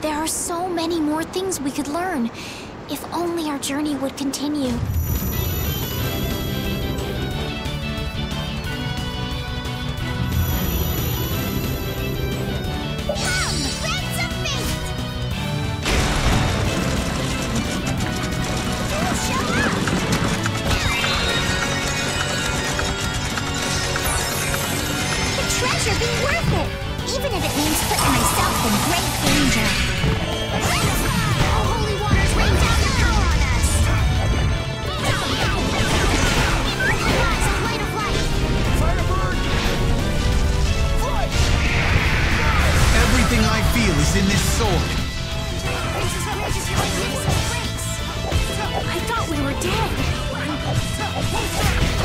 There are so many more things we could learn, if only our journey would continue. Come, friends of fate! Who'll show up? The treasure be worth it, even if it means putting myself in great danger. Oh, holy waters, rain down your power on us! Rise, a light of light! Firebird! Fly! Everything I feel is in this sword. I thought we were dead.